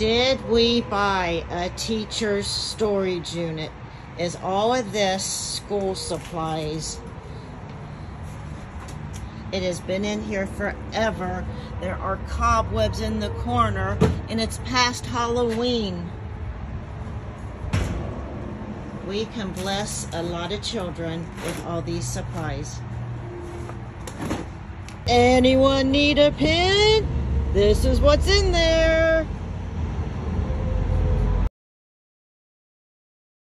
Did we buy a teacher's storage unit? Is all of this school supplies? It has been in here forever. There are cobwebs in the corner, and it's past Halloween. We can bless a lot of children with all these supplies. Anyone need a pen? This is what's in there.